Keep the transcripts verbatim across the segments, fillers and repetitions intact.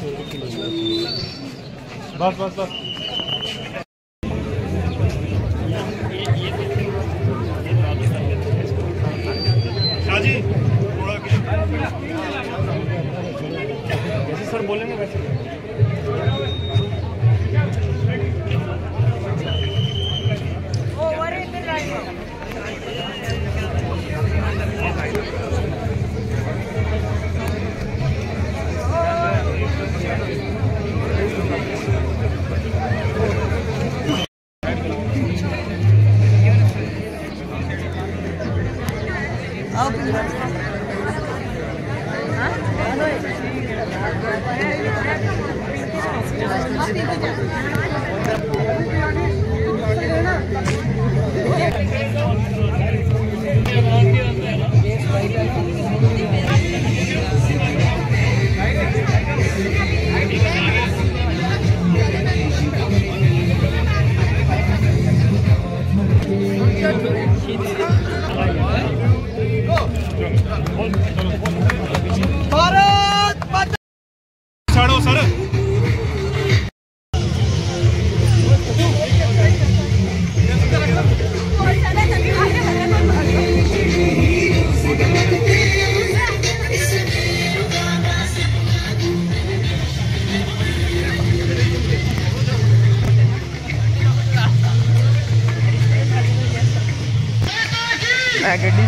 बस बस बस शाहजी थोड़ा जैसे सर बोलेंगे वैसे। भारत माता छाड़ो सर। गड्डी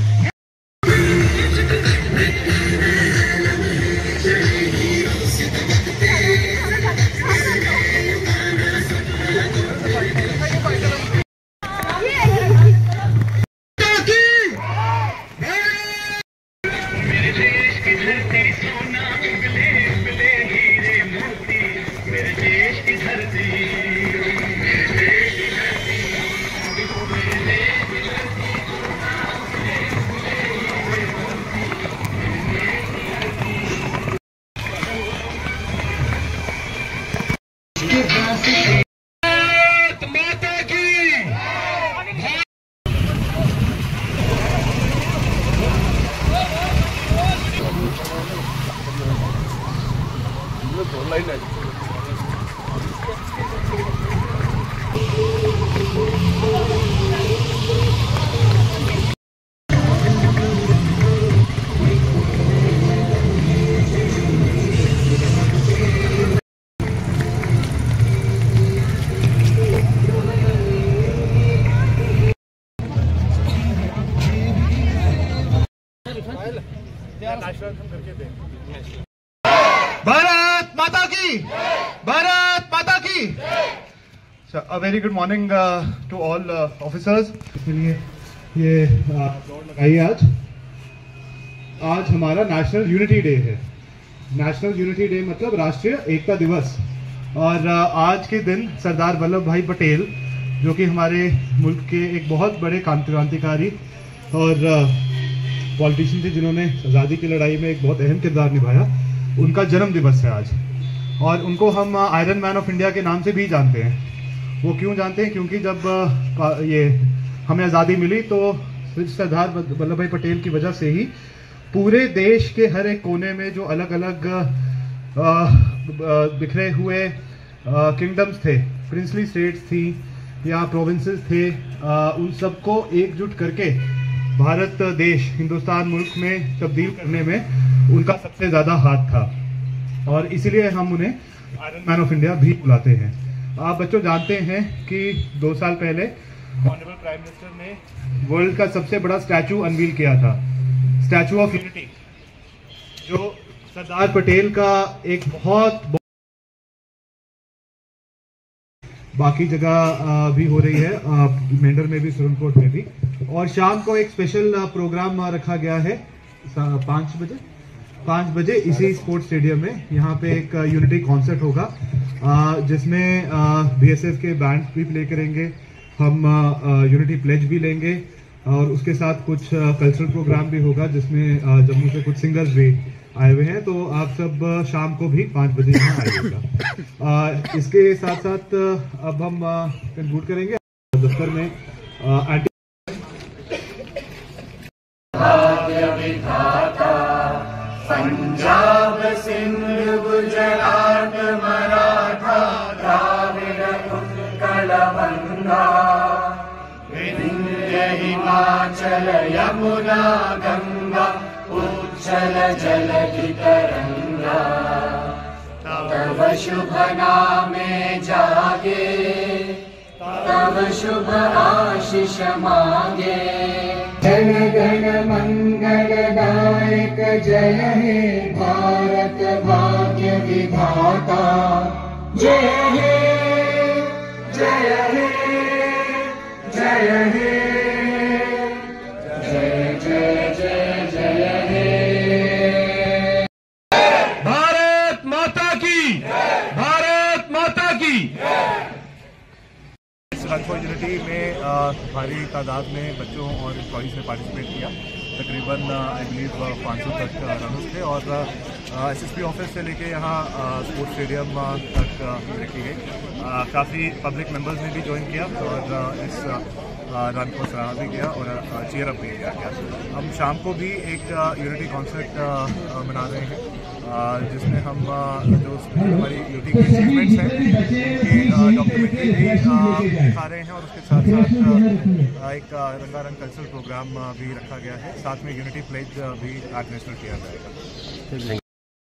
भारत माता की, भारत माता की। A very good morning to all officers. इसलिए ये दौड़ लगाई आज। आज हमारा नेशनल यूनिटी डे है। नेशनल यूनिटी डे मतलब राष्ट्रीय एकता दिवस। और uh, आज के दिन सरदार वल्लभ भाई पटेल, जो कि हमारे मुल्क के एक बहुत बड़े क्रांतिकारी और पॉलिटिशियन थे, जिन्होंने आज़ादी की लड़ाई में एक बहुत अहम किरदार निभाया, उनका जन्म दिवस है आज। और उनको हम आयरन मैन ऑफ इंडिया के नाम से भी जानते हैं। वो क्यों जानते हैं? क्योंकि जब ये हमें आज़ादी मिली तो सरदार वल्लभ भाई पटेल की वजह से ही पूरे देश के हर एक कोने में जो अलग अलग बिखरे हुए किंगडम्स थे, प्रिंसली स्टेट्स थी या प्रोविंसेस थे, आ, उन सबको एकजुट करके भारत देश, हिंदुस्तान मुल्क में तब्दील करने में उनका सबसे ज़्यादा हाथ था। और इसीलिए हम उन्हें आयरन मैन ऑफ इंडिया भी बुलाते हैं। आप बच्चों जानते हैं कि दो साल पहले ऑनरेबल प्राइम मिनिस्टर ने वर्ल्ड का सबसे बड़ा स्टैचू अनवील किया था, स्टैचू ऑफ यूनिटी, जो सरदार पटेल का एक बहुत, बहुत बाकी जगह भी हो रही है, मेंढर में भी, सुरनकोट में भी। और शाम को एक स्पेशल प्रोग्राम रखा गया है पाँच बजे पाँच बजे इसी स्पोर्ट्स स्टेडियम में। यहाँ पे एक यूनिटी कॉन्सर्ट होगा, जिसमें बीएसएफ के बैंड भी प्ले करेंगे, हम यूनिटी प्लेज भी लेंगे, और उसके साथ कुछ कल्चरल प्रोग्राम भी होगा, जिसमें जम्मू से कुछ सिंगर्स भी आए हुए हैं। तो आप सब शाम को भी पाँच बजे यहाँ आइएगा। इसके साथ साथ अब हम कंक्लूड करेंगे दफ्तर में एंटी पंजाब सिंध गुजरात मराठा द्राविड उत्कल बंगा विंध्य हिमाचल यमुना गंगा उच्चल जलधि तरंगा तव शुभ नामे जागे तव शुभ आशीष मांगे। जन गण मंगलदायक जय हे भारत भाग्य विधाता जय हे जय हे जय हे जय जय जय जय हे। भारत माता की, भारत माता की। रन फॉर यूनिटी में भारी तादाद में बच्चों और एम्प्लॉइज ने पार्टिसिपेट किया। तकरीबन आई बिलीव पाँच सौ तक रनर्स थे और एसएसपी ऑफिस से लेके यहाँ स्पोर्ट्स स्टेडियम तक रखी गई। काफ़ी पब्लिक मेंबर्स ने भी ज्वाइन किया और इस रन को सराहा भी गया और चीयर अप भी किया गया। हम शाम को भी एक यूनिटी कॉन्सर्ट मना रहे हैं जिसमें हम जो हमारी यूनिटी के अचीवमेंट्स हैं उनकी डॉक्यूमेंट्री भी दिखा रहे हैं और उसके साथ साथ एक रंगारंग कल्चरल प्रोग्राम भी रखा गया है। साथ में यूनिटी प्लेज भी आज नेशनल किया जाएगा।